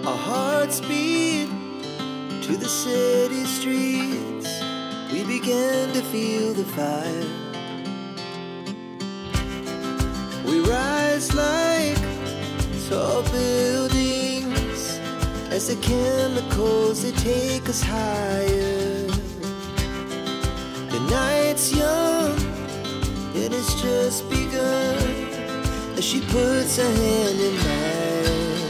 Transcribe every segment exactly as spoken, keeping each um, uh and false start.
Our hearts beat to the city streets. We began to feel the fire. We rise like tall buildings as the chemicals, they take us higher. The night's young and it's just begun as she puts her hand in mine.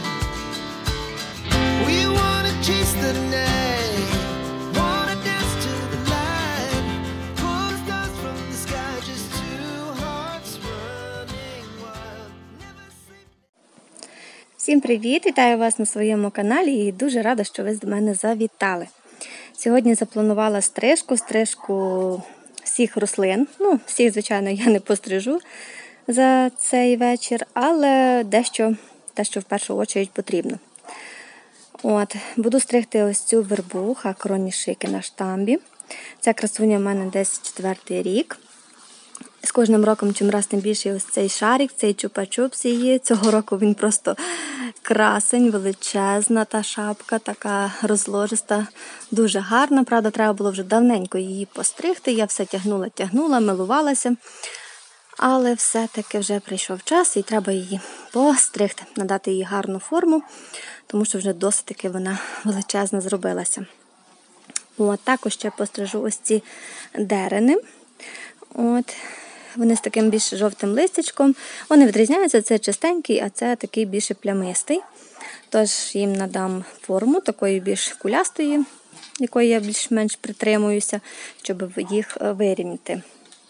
We wanna chase the night, wanna dance to the light, pull the stars from the sky, just two hearts running wild. Never sleep. Всім привіт! Вітаю вас на своєму каналі і дуже рада, що ви до мене завітали. Сьогодні запланувала стрижку, стрижку всіх рослин. Ну, всіх, звичайно, я не пострижу за цей вечір, але дещо, те, що в першу чергу потрібно. От, буду стригти ось цю вербу Хакероні шики на штамбі. Ця красуня в мене десь четвертий рік. З кожним роком чим раз тим більше ось цей шарик, цей чупа-чупс її. Цього року він просто красень, величезна та шапка, така розложиста, дуже гарна. Правда, треба було вже давненько її постригти. Я все тягнула, тягнула, милувалася. Але все-таки вже прийшов час і треба її постригти, надати їй гарну форму, тому що вже досить таки вона величезна зробилася. От, також ще пострижу ось ці дерени. От, вони з таким більш жовтим листячком. Вони відрізняються, це чистенький, а це такий більш плямистий. Тож їм надам форму такої більш кулястої, якої я більш-менш притримуюся, щоб їх вирівняти.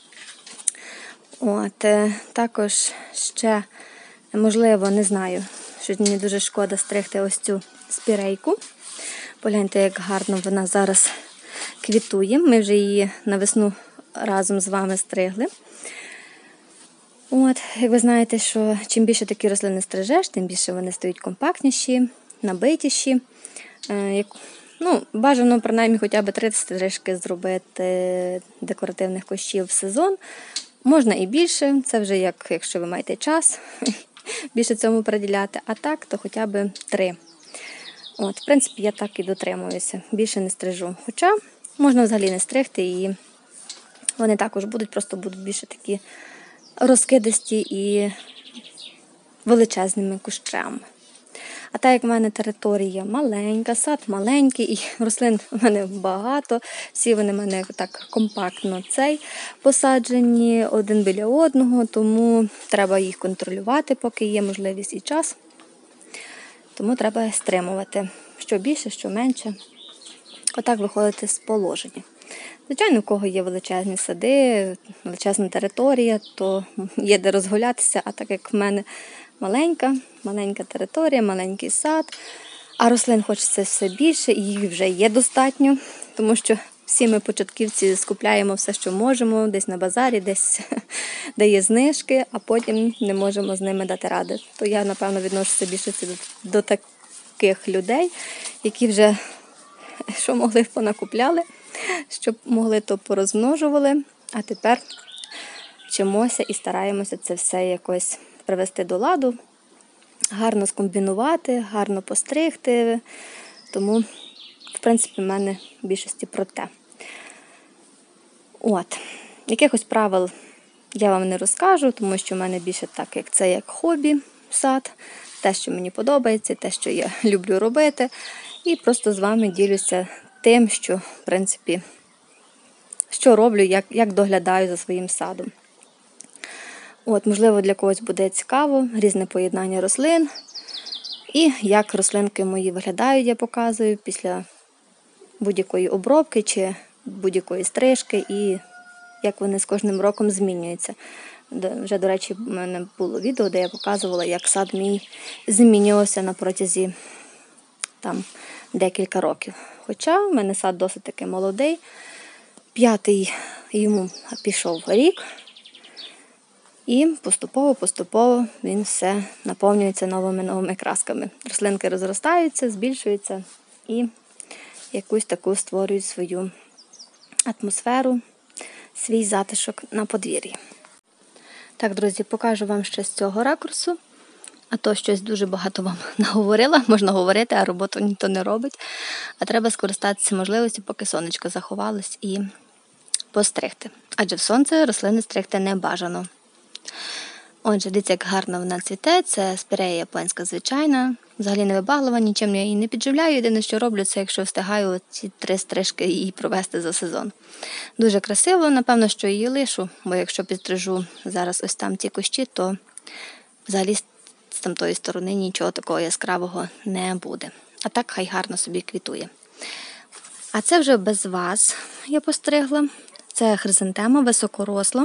От, також ще, можливо, не знаю, що мені дуже шкода стригти ось цю спірейку. Погляньте, як гарно вона зараз квітує. Ми вже її на весну разом з вами стригли. От, як ви знаєте, що чим більше такі рослини стрижеш, тим більше вони стають компактніші, набитіші. Е, ну, бажано, принаймні, хоча б три стрижки зробити декоративних кущів в сезон. Можна і більше, це вже як, якщо ви маєте час, більше цьому приділяти. А так, то хоча б три. От, в принципі, я так і дотримуюся. Більше не стрижу. Хоча можна взагалі не стригти, і вони також будуть, просто будуть більше такі розкидисті і величезними кущами. А так як в мене територія маленька, сад маленький, і рослин в мене багато, всі вони в мене так компактно цей посаджені один біля одного, тому треба їх контролювати, поки є можливість і час. Тому треба стримувати, що більше, що менше. Отак виходити з положення. Звичайно, у кого є величезні сади, величезна територія, то є де розгулятися, а так як в мене маленька, маленька територія, маленький сад, а рослин хочеться все більше, і їх вже є достатньо, тому що всі ми початківці скупляємо все, що можемо, десь на базарі, десь де є знижки, а потім не можемо з ними дати ради. То я, напевно, відношуся більше до, до таких людей, які вже, що могли, понакупляли, щоб могли, то порозмножували, а тепер вчимося і стараємося це все якось привести до ладу, гарно скомбінувати, гарно постригти. Тому, в принципі, в мене в більшості про те. От. Якихось правил я вам не розкажу, тому що в мене більше так, як це як хобі, сад, те, що мені подобається, те, що я люблю робити. І просто з вами ділюся тим, що, в принципі, що роблю, як, як доглядаю за своїм садом. От, можливо, для когось буде цікаво, різне поєднання рослин. І як рослинки мої виглядають, я показую після будь-якої обробки чи будь-якої стрижки, і як вони з кожним роком змінюються. Вже, до речі, в мене було відео, де я показувала, як сад мій змінювався на протязі там, декілька років. Хоча в мене сад досить таки молодий, п'ятий йому пішов рік, і поступово-поступово він все наповнюється новими-новими красками. Рослинки розростаються, збільшуються і якусь таку створюють свою атмосферу, свій затишок на подвір'ї. Так, друзі, покажу вам ще з цього ракурсу. А то щось дуже багато вам наговорила, можна говорити, а роботу ніхто не робить. А треба скористатися можливістю, поки сонечко заховалось, і постригти. Адже в сонце рослини стригти не бажано. Отже, дивіться, як гарно вона цвіте. Це спірея японська звичайна. Взагалі не вибаглива, нічим я її не підживляю. Єдине, що роблю, це якщо встигаю ці три стрижки її провести за сезон. Дуже красиво, напевно, що її лишу, бо якщо підстрижу зараз ось там ці кущі, то взагалі з тамтої сторони нічого такого яскравого не буде. А так хай гарно собі квітує. А це вже без вас я постригла. Це хризантема, високоросла.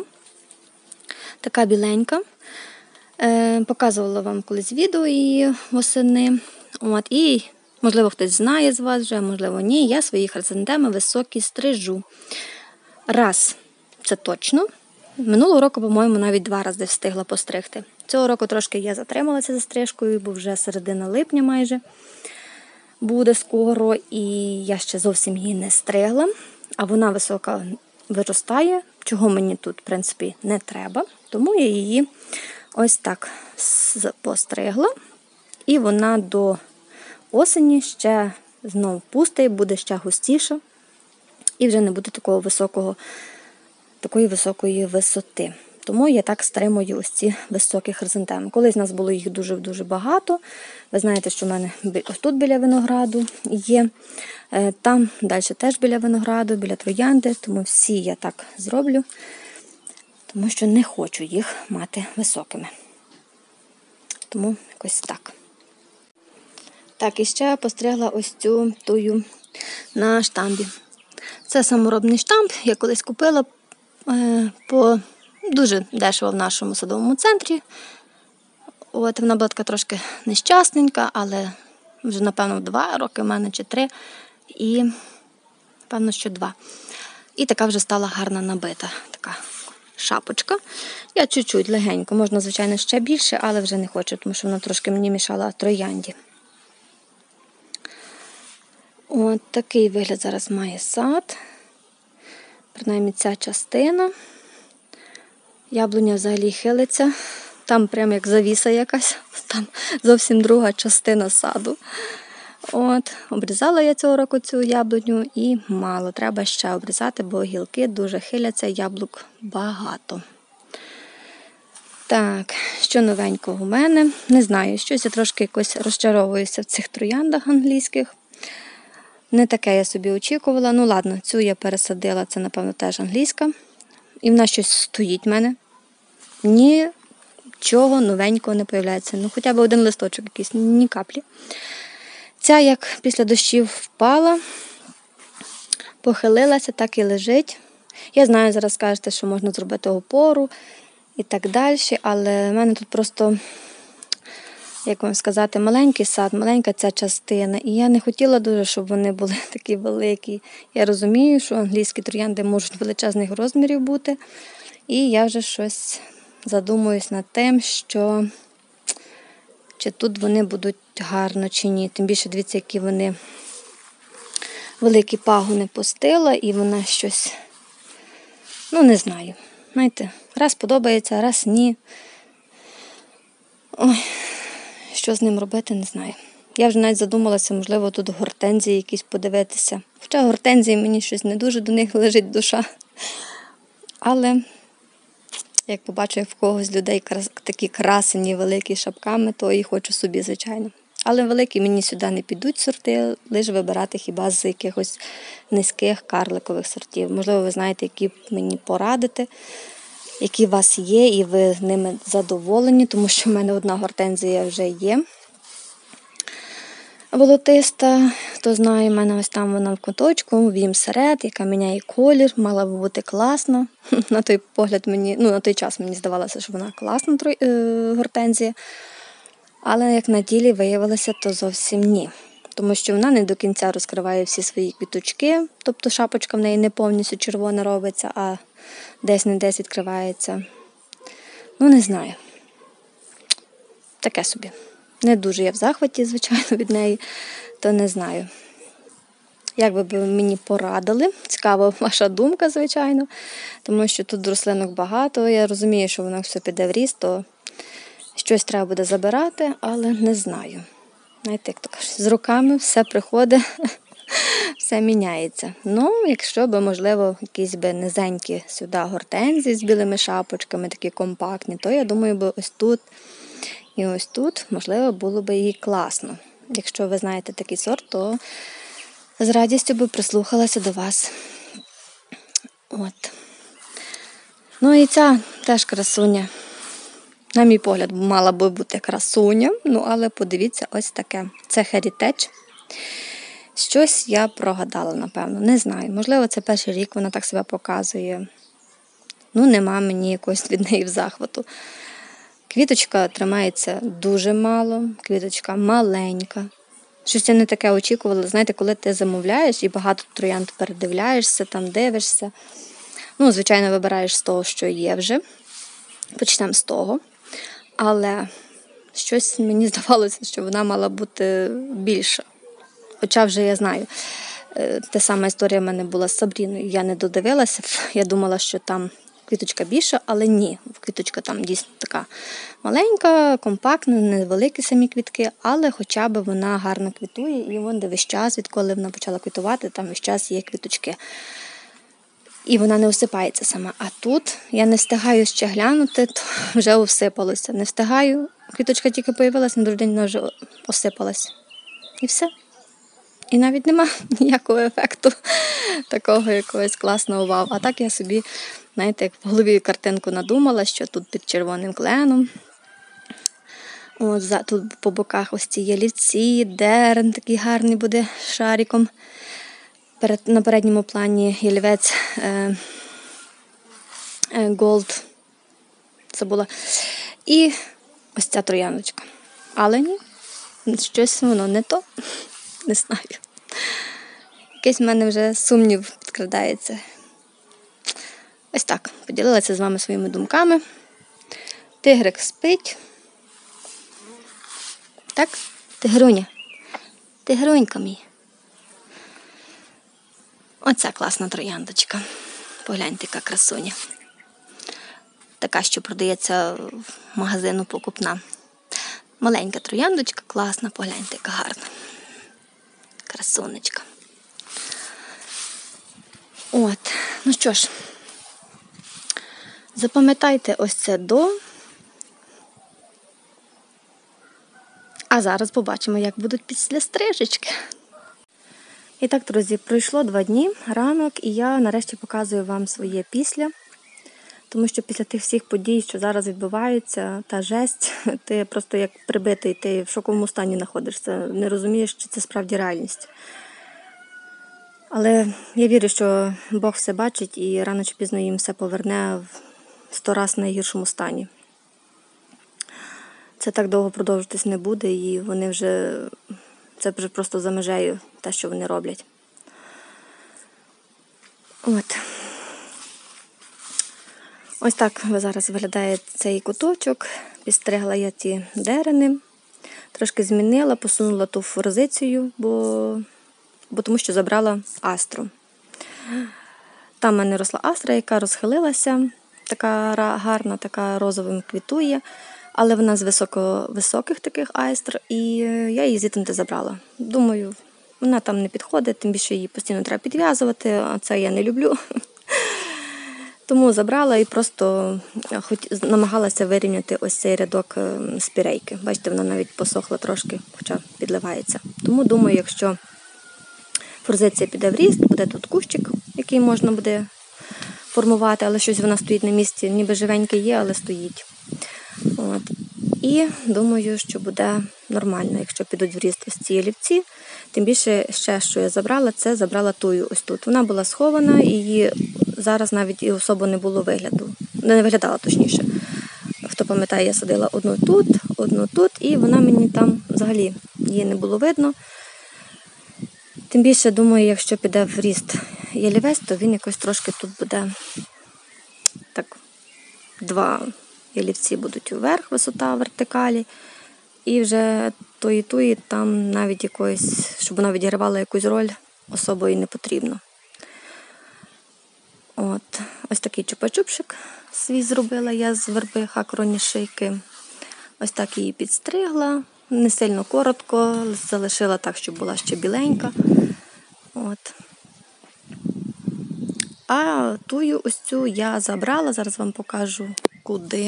Така біленька. Е, показувала вам колись відео її восени. От, і, можливо, хтось знає з вас вже, можливо, ні. Я свої хризантеми високі стрижу. Раз, це точно. Минулого року, по-моєму, навіть два рази встигла постригти. Цього року трошки я затрималася за стрижкою, бо вже середина липня майже буде скоро. І я ще зовсім її не стригла. А вона висока виростає, чого мені тут, в принципі, не треба. Тому я її ось так постригла. І вона до осені ще знову пустить, буде ще густіша. І вже не буде такого високого, такої високої висоти. Тому я так стримую ось ці високі хризантеми. Колись у нас було їх дуже-дуже багато. Ви знаєте, що в мене ось тут біля винограду є. Там далі теж біля винограду, біля троянди. Тому всі я так зроблю. Тому що не хочу їх мати високими. Тому якось так. Так, і ще постригла ось цю тую на штамбі. Це саморобний штамп, я колись купила е, по дуже дешево в нашому садовому центрі. От, вона була така трошки нещасненька, але вже, напевно, два роки в мене, чи три, і, напевно, що два. І така вже стала гарна набита, така шапочка. Я чуть-чуть легенько, можна, звичайно, ще більше, але вже не хочу, тому що вона трошки мені мішала троянді. От такий вигляд зараз має сад. Принаймні ця частина. Яблуня взагалі хилиться. Там прям як завіса якась. Там зовсім друга частина саду. От, обрізала я цього року цю яблуню і мало. Треба ще обрізати, бо гілки дуже хиляться, яблук багато. Так, що новенького у мене? Не знаю, щось я трошки якось розчаровуюся в цих трояндах англійських. Не таке я собі очікувала. Ну ладно, цю я пересадила, це, напевно, теж англійська. І вона щось стоїть в мене. Нічого новенького не появляється. Ну хоча б один листочок якийсь, ні каплі. Ця, як після дощів впала, похилилася, так і лежить. Я знаю, зараз скажете, що можна зробити опору і так далі, але в мене тут просто, як вам сказати, маленький сад, маленька ця частина. І я не хотіла дуже, щоб вони були такі великі. Я розумію, що англійські троянди можуть величезних розмірів бути. І я вже щось задумуюсь над тим, що чи тут вони будуть гарно, чи ні. Тим більше, дивіться, які вони великі пагони пустила, і вона щось, ну, не знаю. Знаєте, раз подобається, раз ні. Ой, що з ним робити, не знаю. Я вже навіть задумалася, можливо, тут гортензії якісь подивитися. Хоча гортензії мені щось не дуже до них лежить душа. Але, як побачу, як в когось людей такі красені, великі шапками, то і хочу собі, звичайно. Але великі мені сюди не підуть сорти, лише вибирати хіба з якихось низьких карликових сортів. Можливо, ви знаєте, які мені порадити, які у вас є, і ви ними задоволені, тому що в мене одна гортензія вже є. Волотиста, хто знає, в мене ось там вона в куточку, вім серед, яка міняє колір, мала б бути класно. На той погляд мені, ну на той час мені здавалося, що вона класна гортензія. Але як на ділі виявилося, то зовсім ні. Тому що вона не до кінця розкриває всі свої квіточки, тобто шапочка в неї не повністю червона робиться, а десь не десь відкривається. Ну, не знаю. Таке собі. Не дуже я в захваті, звичайно, від неї, то не знаю. Як би ви мені порадили? Цікава ваша думка, звичайно, тому що тут рослинок багато. Я розумію, що воно все піде в ріст, то Щось треба буде забирати, але не знаю. Знаєте, як то кажуть, з роками все приходить, все міняється. Ну, якщо б, можливо, якісь би низенькі сюди гортензії з білими шапочками, такі компактні, то я думаю, би ось тут і ось тут, можливо, було б і класно. Якщо ви знаєте такий сорт, то з радістю би прислухалася до вас. От. Ну і ця теж красуня. На мій погляд, мала би бути красуня, ну але подивіться, ось таке. Це Heritage. Щось я прогадала, напевно, не знаю. Можливо, це перший рік вона так себе показує. Ну, нема мені якогось від неї в захвату. Квіточка тримається дуже мало, квіточка маленька. Щось я не таке очікувала. Знаєте, коли ти замовляєш і багато троянд передивляєшся, там дивишся. Ну, звичайно, вибираєш з того, що є вже. Почнемо з того. Але щось мені здавалося, що вона мала бути більша. Хоча вже я знаю, та сама історія в мене була з Сабріною. Я не додивилася, я думала, що там квіточка більша, але ні. Квіточка там дійсно така маленька, компактна, невеликі самі квітки, але хоча б вона гарно квітує. І вон де весь час, відколи вона почала квітувати, там весь час є квіточки. І вона не осипається сама. А тут я не встигаю ще глянути, то вже осипалося. Не встигаю, квіточка тільки появилася, на другий день вона вже осипалась. І все. І навіть нема ніякого ефекту такого якогось класного вау. А так я собі, знаєте, як в голові картинку надумала, що тут під червоним кленом. От, за, тут по боках ось ці ялівці, дерен такий гарний буде шариком. Перед, на передньому плані ялівець е, е, Gold. Це була. І ось ця трояндочка. Але ні, щось воно не то. Не знаю. Якийсь в мене вже сумнів підкрадається. Ось так. Поділилася з вами своїми думками. Тигрик спить. Так? Тигруня. Тигрунька мій. Оця класна трояндочка. Погляньте, яка красуня. Така, що продається в магазину покупна. Маленька трояндочка, класна, погляньте, яка гарна. Красунечка. От, ну що ж, запам'ятайте ось це до. А зараз побачимо, як будуть після стрижечки. І так, друзі, пройшло два дні, ранок, і я нарешті показую вам своє після. Тому що після тих всіх подій, що зараз відбуваються, та жесть, ти просто як прибитий, ти в шоковому стані знаходишся, не розумієш, чи це справді реальність. Але я вірю, що Бог все бачить і рано чи пізно їм все поверне в сто раз найгіршому стані. Це так довго продовжитись не буде, і вони вже, це вже просто за межею те, що вони роблять. От. Ось так зараз виглядає цей куточок. Підстригла я ті дерени. Трошки змінила, посунула ту форзицію, бо, бо тому що забрала астру. Там в мене росла астра, яка розхилилася, така гарна, така розовим квітує, але вона з високо, високих таких айстр, і я її звідти забрала. Думаю, вона там не підходить, тим більше її постійно треба підв'язувати, а це я не люблю. Тому забрала і просто хоч намагалася вирівняти ось цей рядок спірейки. Бачите, вона навіть посохла трошки, хоча підливається. Тому думаю, якщо форзиція піде в ріст, буде тут кущик, який можна буде формувати, але щось вона стоїть на місці, ніби живеньке є, але стоїть. От. І думаю, що буде нормально, якщо підуть в ріст ось ці ялівці. Тим більше ще, що я забрала, це забрала тую ось тут. Вона була схована, і її зараз навіть і особо не було вигляду. Не виглядала, точніше. Хто пам'ятає, я садила одну тут, одну тут, і вона мені там взагалі її не було видно. Тим більше, думаю, якщо піде в ріст ялівець, то він якось трошки тут буде так, два ялівці будуть вверх, висота вертикалі, і вже тої-туї там навіть якоїсь, щоб вона відігравала якусь роль, особо і не потрібно. От, ось такий чупа-чупшик свій зробила я з верби хакроні шийки. Ось так її підстригла, не сильно коротко, залишила так, щоб була ще біленька. От. А тую ось цю я забрала, зараз вам покажу куди.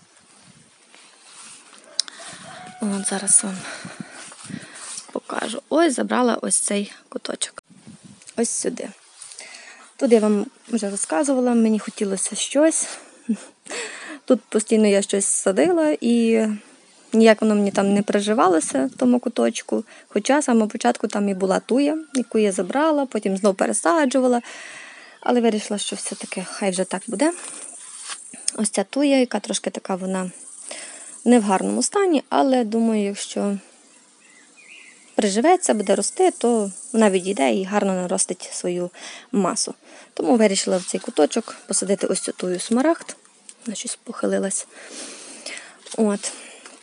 От зараз вам покажу. Ось забрала ось цей куточок. Ось сюди. Тут я вам вже розказувала, мені хотілося щось. Тут постійно я щось садила і ніяк воно мені там не приживалося в тому куточку. Хоча з самого початку там і була туя, яку я забрала, потім знову пересаджувала. Але вирішила, що все-таки хай вже так буде. Ось ця туя, яка трошки така вона не в гарному стані, але думаю, якщо приживеться, буде рости, то вона відійде і гарно наростить свою масу. Тому вирішила в цей куточок посадити ось цю тую смарагд. Вона щось похилилась. От.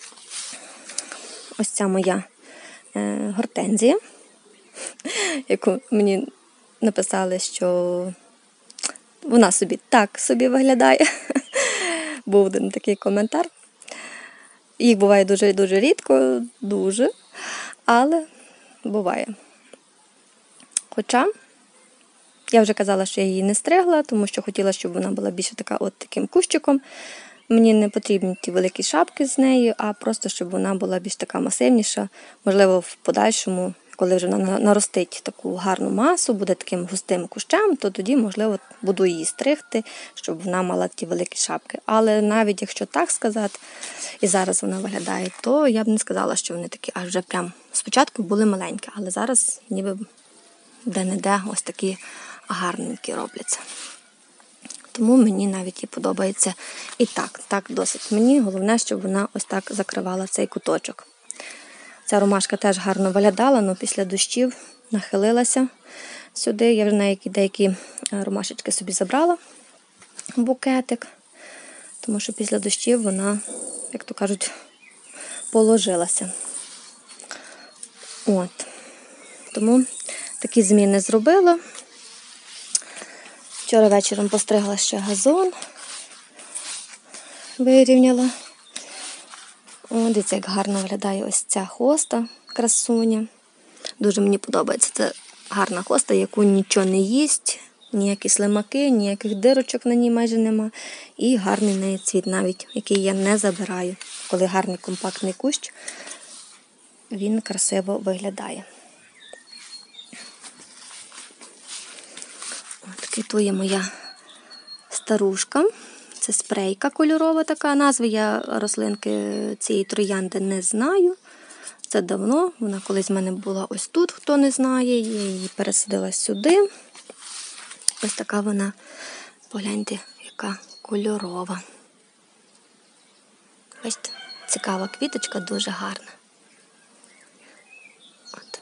Ось ця моя е, гортензія, яку мені написали, що вона собі так собі виглядає. Був один такий коментар. Їх буває дуже-дуже рідко, дуже, але буває. Хоча, я вже казала, що я її не стригла, тому що хотіла, щоб вона була більше така от таким кущиком. Мені не потрібні ті великі шапки з нею, а просто, щоб вона була більш така масивніша. Можливо, в подальшому, коли вже вона наростить таку гарну масу, буде таким густим кущем, то тоді, можливо, буду її стригти, щоб вона мала ті великі шапки. Але навіть якщо так сказати, і зараз вона виглядає, то я б не сказала, що вони такі аж вже прям спочатку були маленькі, але зараз ніби де-не-де ось такі гарненькі робляться. Тому мені навіть і подобається і так, так досить мені. Головне, щоб вона ось так закривала цей куточок. Ця ромашка теж гарно виглядала, але після дощів нахилилася сюди. Я вже деякі ромашечки собі забрала в букетик, тому що після дощів вона, як то кажуть, положилася. От. Тому такі зміни зробила. Вчора вечором постригла ще газон, вирівняла. О, дивіться, як гарно виглядає ось ця хоста, красуня. Дуже мені подобається. Це гарна хоста, яку нічого не їсть, ніякі слимаки, ніяких дирочок на ній майже нема. І гарний в неї цвіт навіть, який я не забираю. Коли гарний компактний кущ, він красиво виглядає. От, квітує моя старушка. Це спрейка кольорова така. Назви я рослинки цієї троянди не знаю. Це давно. Вона колись в мене була ось тут, хто не знає. Я її пересадила сюди. Ось така вона, погляньте, яка кольорова. Бачите, цікава квіточка, дуже гарна. От.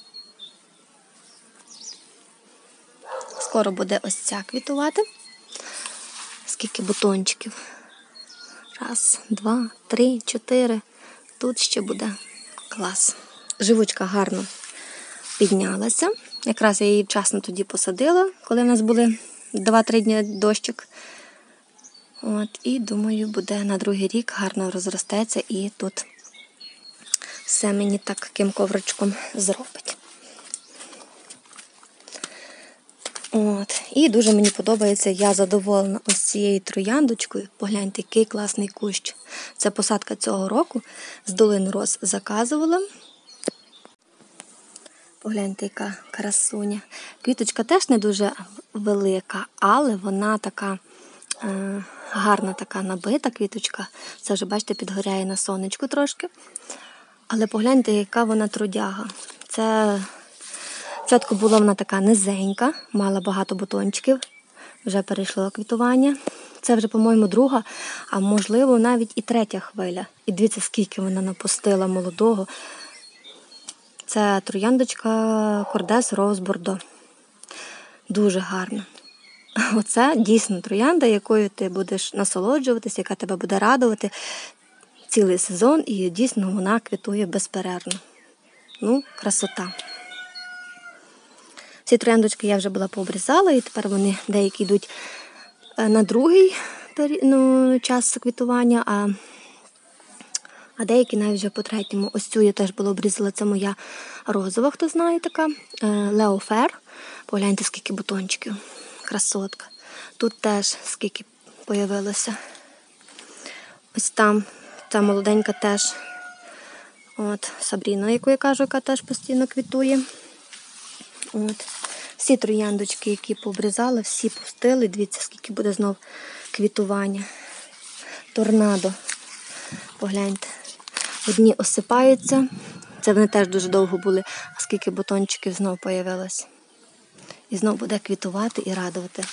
Скоро буде ось ця квітувати. Скільки бутончиків. Раз, два, три, чотири. Тут ще буде клас. Живучка гарно піднялася. Якраз я її вчасно тоді посадила, коли в нас були два-три дні дощик. От, і думаю, буде на другий рік гарно розростеться і тут все мені таким ковричком зробить. От. І дуже мені подобається, я задоволена ось цією трояндочкою. Погляньте, який класний кущ. Це посадка цього року. З долини роз заказувала. Погляньте, яка красуня. Квіточка теж не дуже велика, але вона така е, гарна, така набита квіточка. Це вже, бачите, підгоряє на сонечку трошки. Але погляньте, яка вона трудяга. Це... Спочатку була вона така низенька, мала багато бутончиків, вже перейшло квітування. Це вже, по-моєму, друга, а можливо навіть і третя хвиля. І дивіться, скільки вона напустила молодого. Це трояндочка Cordes Rose Bordeaux. Дуже гарна. Оце дійсно троянда, якою ти будеш насолоджуватися, яка тебе буде радувати цілий сезон. І дійсно вона квітує безперервно. Ну, красота. Ці трояндочки я вже була пообрізала, і тепер вони деякі йдуть на другий ну, час квітування, а А деякі навіть вже по третьому. Ось цю я теж була обрізала, це моя розова, хто знає така. Леофер. Погляньте, скільки бутончиків. Красотка. Тут теж скільки появилося. Ось там, ця молоденька теж. От, Сабріна, яку я кажу, яка теж постійно квітує. От. Всі трояндочки, які пообрізали, всі пустили. Дивіться, скільки буде знов квітування. Торнадо. Погляньте. Одні осипаються. Це вони теж дуже довго були. А скільки бутончиків знов появилось. І знов буде квітувати і радувати.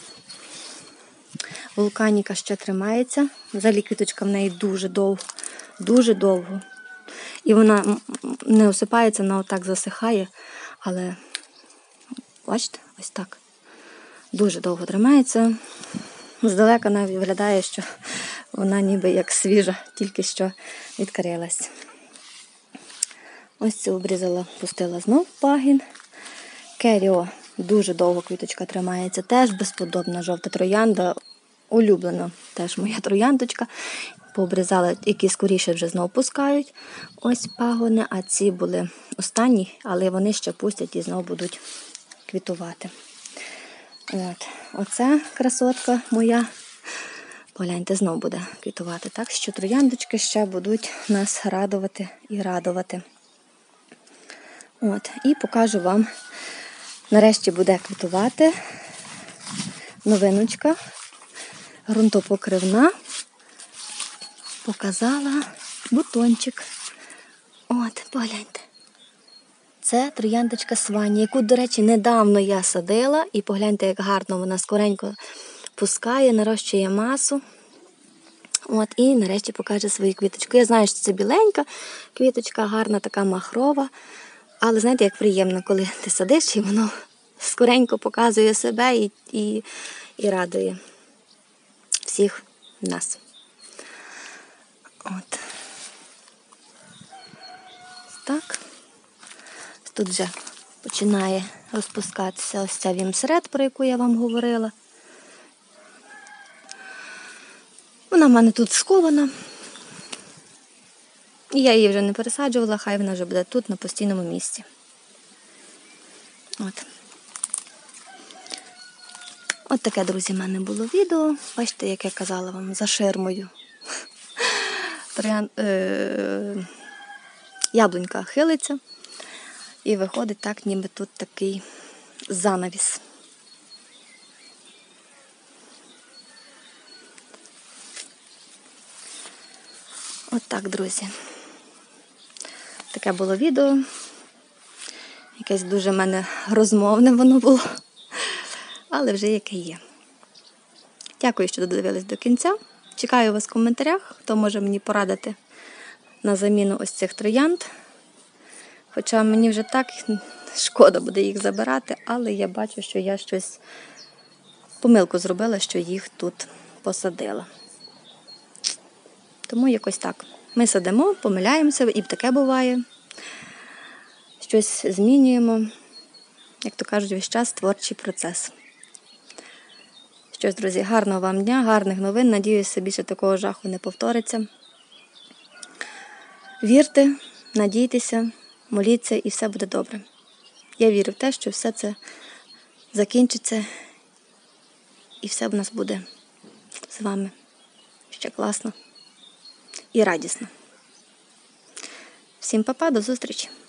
Вулканіка ще тримається. Взагалі квіточка в неї дуже довго. Дуже довго. І вона не осипається, вона отак засихає. Але, бачите, ось так. Дуже довго тримається. Здалека навіть виглядає, що вона ніби як свіжа, тільки що відкрилась. Ось цю обрізала, пустила знов пагін. Керіо. Дуже довго квіточка тримається. Теж безподобна жовта троянда. Улюблена теж моя трояндочка. Пообрізала, які скоріше вже знов пускають. Ось пагони, а ці були останні, але вони ще пустять і знов будуть квітувати. От. Оце красотка моя. Погляньте, знов буде квітувати. Так що трояндочки ще будуть нас радувати і радувати. От. І покажу вам, нарешті буде квітувати новиночка, ґрунтопокривна. Показала бутончик. От, погляньте. Це трояндочка Свані, яку, до речі, недавно я садила. І погляньте, як гарно вона скоренько пускає, нарощує масу. От, і нарешті покаже свою квіточку. Я знаю, що це біленька квіточка, гарна така махрова. Але знаєте, як приємно, коли ти садиш, і воно скоренько показує себе і, і, і радує всіх нас. От. Так. Тут вже починає розпускатися ось ця вімсред, про яку я вам говорила. Вона в мене тут схована. І я її вже не пересаджувала, хай вона вже буде тут на постійному місці. От. От таке, друзі, в мене було відео. Бачите, як я казала вам, за ширмою. Троян... Е... Яблунька хилиться. І виходить так, ніби тут такий занавіс. От так, друзі. Таке було відео. Якесь дуже в мене розмовне воно було. Але вже яке є. Дякую, що додивились до кінця. Чекаю вас в коментарях, хто може мені порадити на заміну ось цих троянд. Хоча мені вже так шкода буде їх забирати, але я бачу, що я щось помилку зробила, що їх тут посадила. Тому якось так. Ми садимо, помиляємося, і таке буває. Щось змінюємо. Як то кажуть, весь час творчий процес. Щось, друзі, гарного вам дня, гарних новин. Надіюся, більше такого жаху не повториться. Вірте, надійтеся, моліться і все буде добре. Я вірю в те, що все це закінчиться і все в нас буде з вами ще класно і радісно. Всім па-па, до зустрічі!